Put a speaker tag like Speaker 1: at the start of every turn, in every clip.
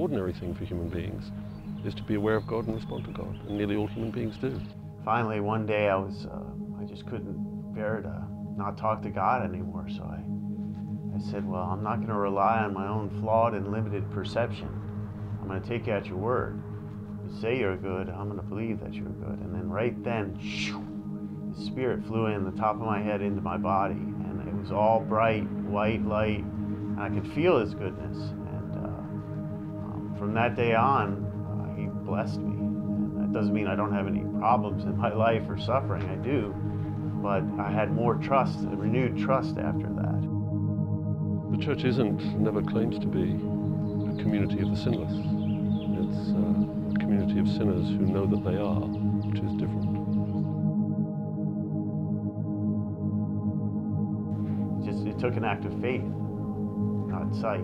Speaker 1: ordinary thing for human beings is to be aware of God and respond to God, and nearly all human beings do.
Speaker 2: Finally, one day I just couldn't bear to not talk to God anymore, so I said, well, I'm not going to rely on my own flawed and limited perception. I'm going to take you at your word. You say you're good, I'm going to believe that you're good. And then right then, the Spirit flew in the top of my head into my body, and it was all bright, white light, and I could feel His goodness. And from that day on, He blessed me. And that doesn't mean I don't have any problems in my life or suffering, I do, but I had more trust, a renewed trust after that.
Speaker 1: The church never claims to be a community of the sinless. It's a community of sinners who know that they are, which is different.
Speaker 2: It took an act of faith, not sight.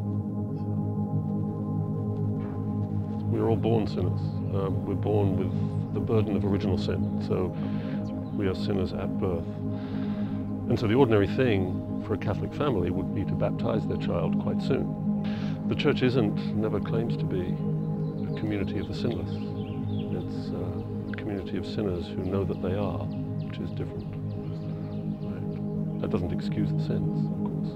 Speaker 1: We're all born sinners. We're born with the burden of original sin, so we are sinners at birth. And so the ordinary thing for a Catholic family would be to baptize their child quite soon. The church never claims to be a community of the sinless. It's a community of sinners who know that they are, which is different. Right? That doesn't excuse the sins, of course.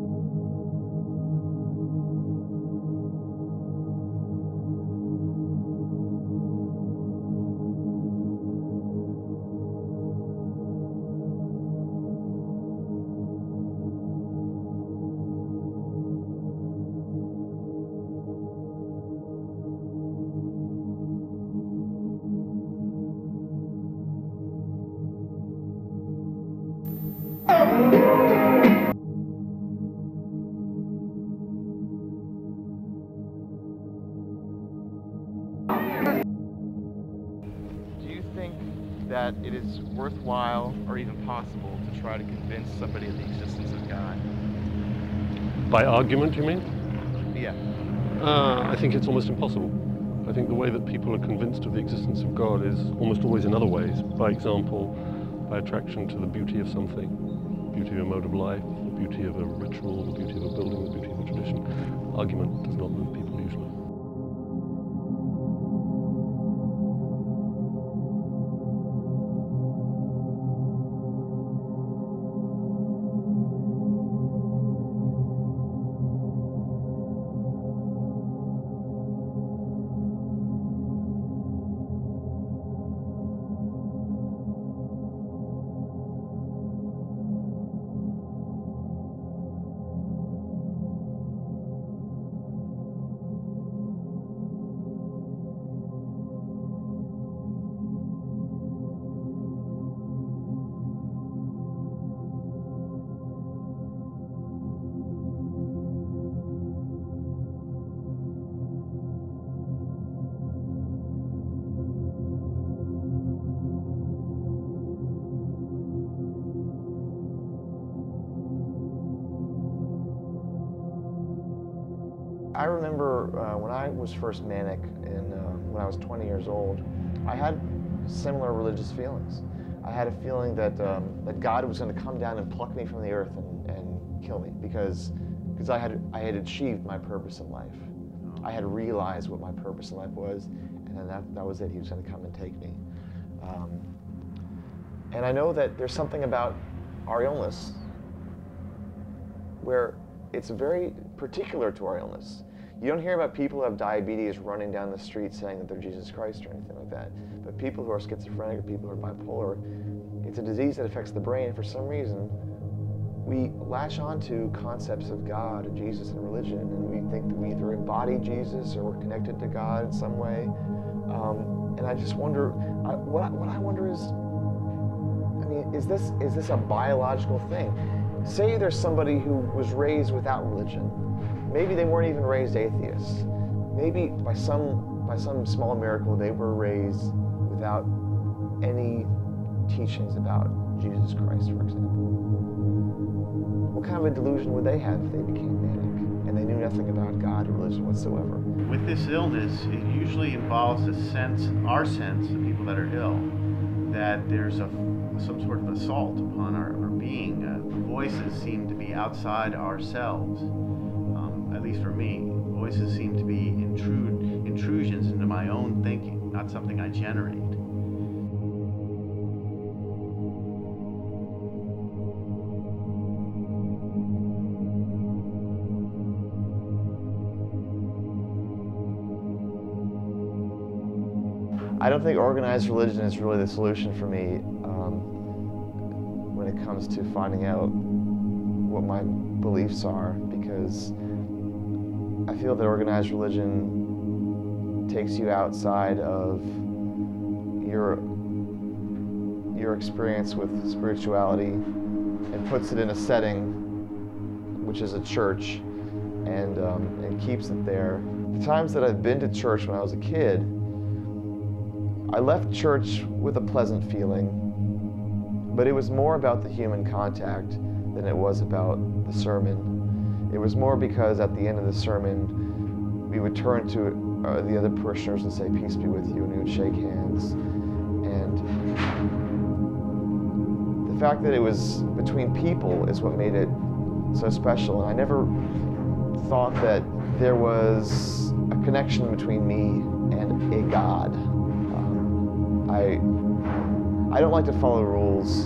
Speaker 3: Do you think that it is worthwhile or even possible to try to convince somebody of the existence of God?
Speaker 1: By argument, you mean?
Speaker 3: Yeah.
Speaker 1: I think it's almost impossible. I think the way that people are convinced of the existence of God is almost always in other ways. By example, by attraction to the beauty of something, the beauty of a mode of life, the beauty of a ritual, the beauty of a building, the beauty of a tradition. Argument does not move people usually.
Speaker 3: I remember when I was first manic when I was 20 years old, I had similar religious feelings. I had a feeling that God was going to come down and pluck me from the earth and kill me because I had achieved my purpose in life. I had realized what my purpose in life was, and then that was it. He was going to come and take me. And I know that there's something about our illness where it's very particular to our illness. You don't hear about people who have diabetes running down the street saying that they're Jesus Christ or anything like that. But people who are schizophrenic or people who are bipolar, it's a disease that affects the brain. And for some reason, we latch onto concepts of God and Jesus and religion, and we think that we either embody Jesus or we're connected to God in some way. And I just wonder, what I wonder is, I mean, is this a biological thing? Say there's somebody who was raised without religion. Maybe they weren't even raised atheists. Maybe by some small miracle they were raised without any teachings about Jesus Christ, for example. What kind of a delusion would they have if they became manic and they knew nothing about God or religion whatsoever?
Speaker 2: With this illness, it usually involves our sense, the people that are ill, that there's some sort of assault upon our being. The voices seem to be outside ourselves, at least for me. voices seem to be intrusions into my own thinking, not something I generate.
Speaker 3: I don't think organized religion is really the solution for me when it comes to finding out what my beliefs are, because I feel that organized religion takes you outside of your experience with spirituality and puts it in a setting, which is a church, and keeps it there. The times that I've been to church when I was a kid, I left church with a pleasant feeling, but it was more about the human contact than it was about the sermon. It was more because at the end of the sermon, we would turn to the other parishioners and say, "Peace be with you," and we would shake hands. And the fact that it was between people is what made it so special. And I never thought that there was a connection between me and a God. I don't like to follow rules.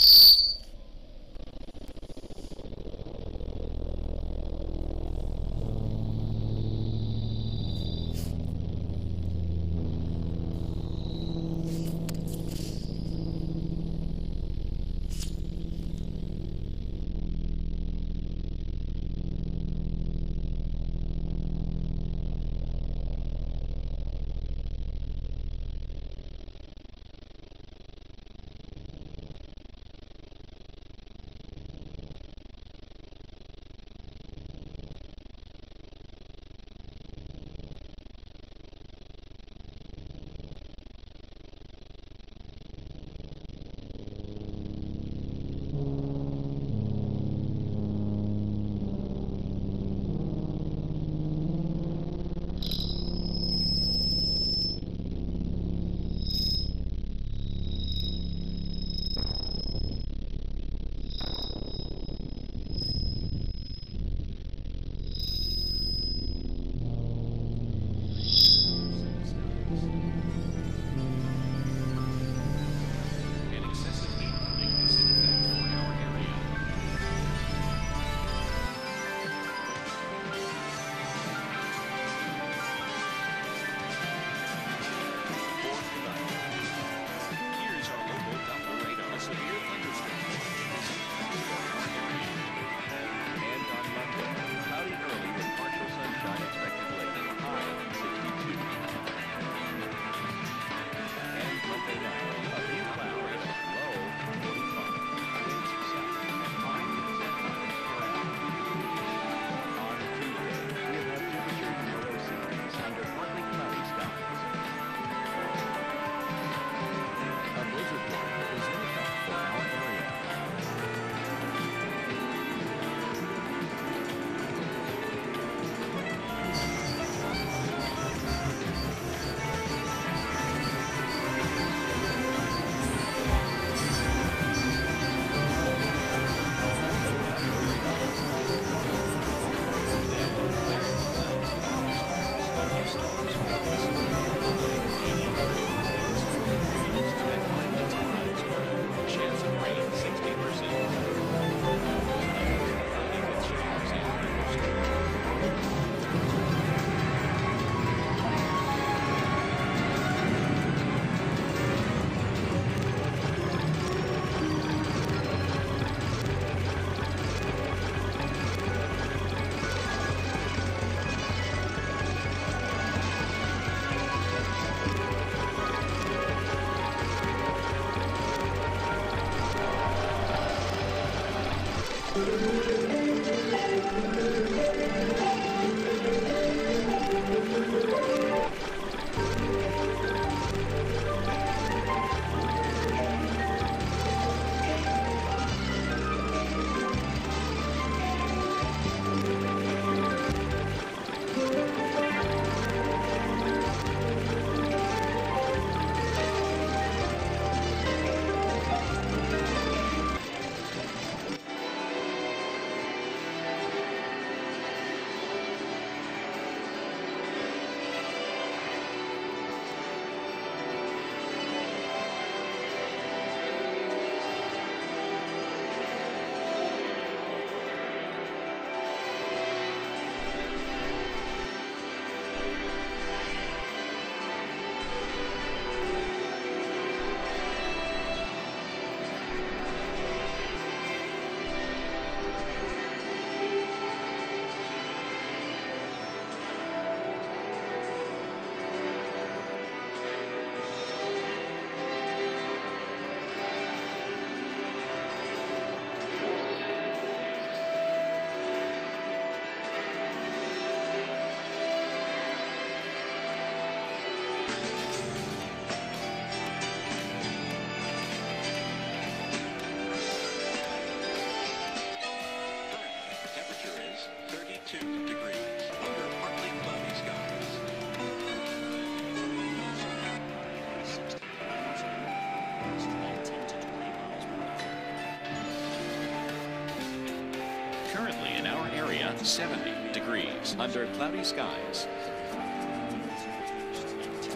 Speaker 4: Currently in our area, 70 degrees under cloudy skies.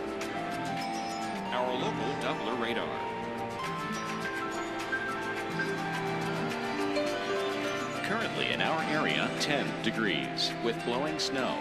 Speaker 4: Our local Doppler radar. Currently in our area, 10 degrees with blowing snow.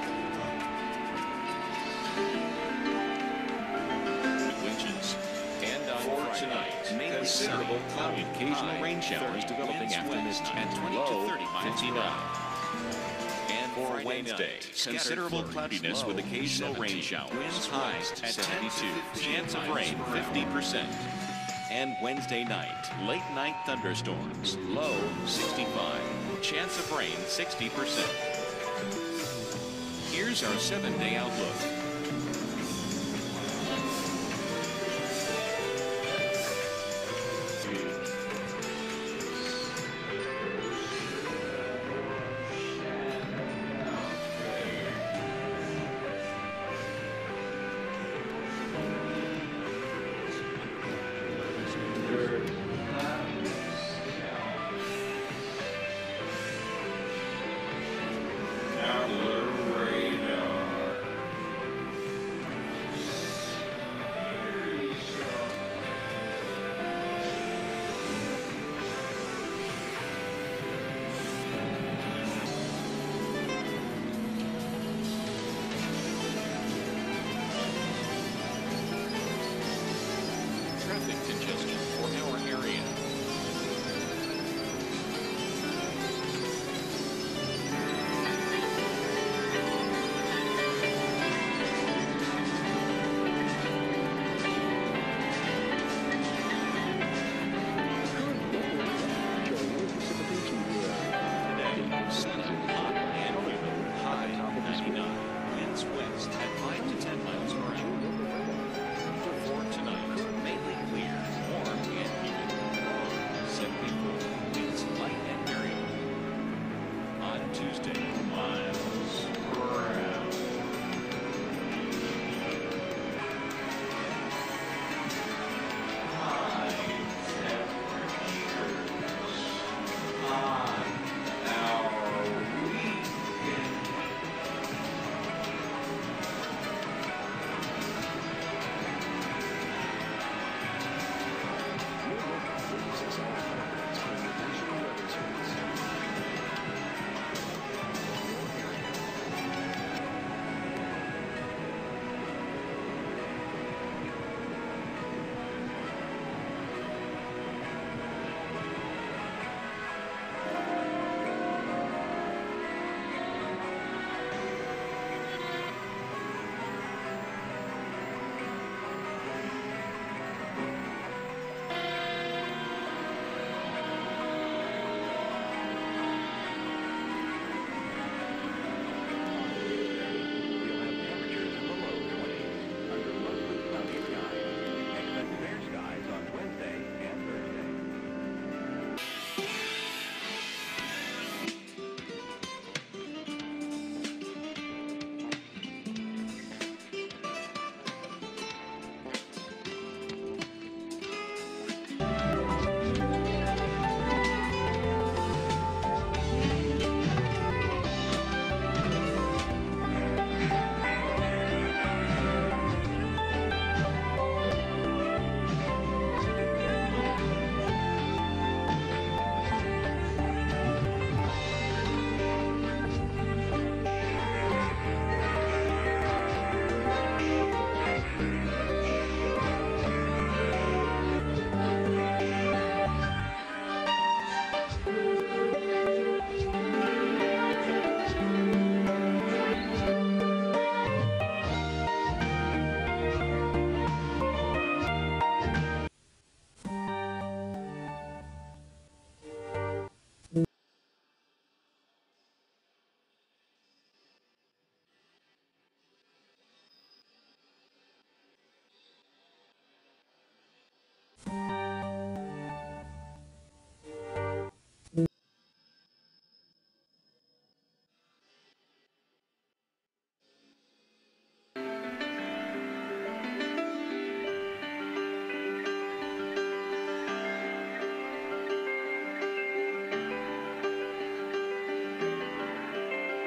Speaker 4: Winches. And on for tonight, mainly considerable cloudy, occasional rain showers developing after midnight at 20 to 30 miles per hour. And for Wednesday, considerable cloudiness with occasional rain showers. Highs at 72. Chance of rain 50%. And Wednesday night, late night thunderstorms. Low 65. Chance of rain 60%. Here's our 7-day outlook. Traffic congestion for our area. Today, sunny, hot, and humid. High 99. Winds west at 5 to 10 miles per hour. For tonight, mainly clear, warm and humid. 74. Winds light and variable. On Tuesday, miles per hour. High temperatures on our weekend.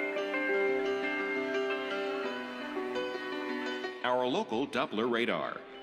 Speaker 4: Our local Doppler radar.